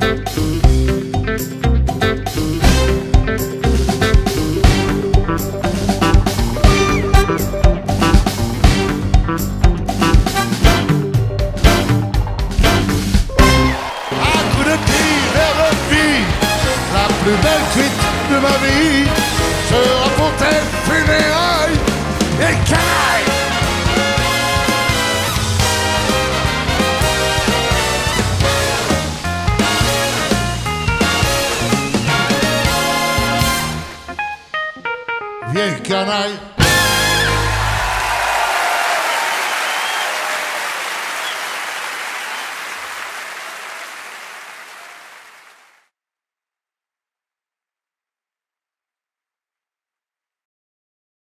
La plus belle cuite de ma vie sera pour tes funérailles et canaille. Vieille canaille.